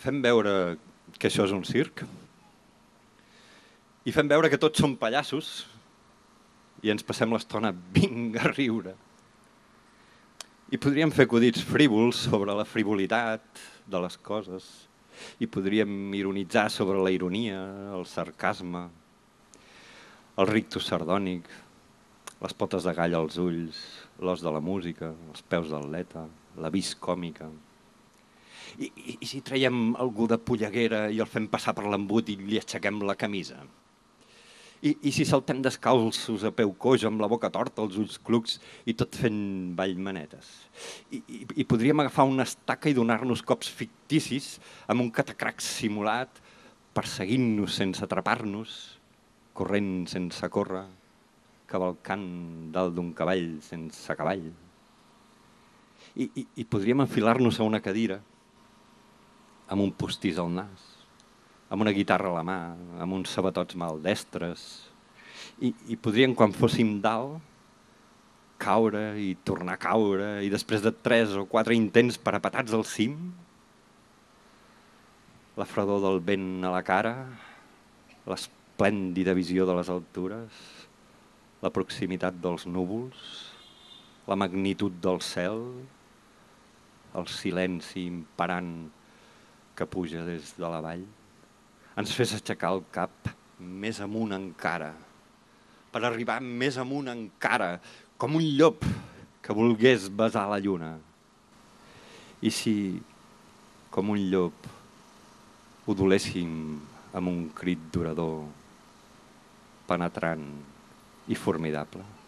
fem veure que això és un circ i fem veure que tots som pallassos i ens passem l'estona vinga a riure. I podríem fer acudits frívols sobre la frivolitat de les coses i podríem ironitzar sobre la ironia, el sarcasme, el rictus sardònic, les potes de gall als ulls, l'os de la música, els peus d'atleta, la vis còmica. I si traiem algú de polleguera i el fem passar per l'embut i li aixequem la camisa? I si saltem descalços a peu coix amb la boca torta, els ulls clucs i tot fent ballmanetes? I podríem agafar una estaca i donar-nos cops ficticis amb un catacrac simulat, perseguint-nos sense atrapar-nos, corrent sense córrer, cavalcant dalt d'un cavall sense cavall. I podríem enfilar-nos a una cadira amb un postís al nas, amb una guitarra a la mà, amb uns sabatots maldestres. I podríem, quan fóssim dalt, caure i tornar a caure i després de 3 o 4 intents parapetats al cim, la fredor del vent a la cara, l'esplèndida visió de les altures, la proximitat dels núvols, la magnitud del cel, el silenci imperant que puja des de la vall, ens fes aixecar el cap més amunt encara, per arribar més amunt encara, com un llop que volgués besar la lluna. I si, com un llop, udoléssim amb un crit durador, penetrant i formidable.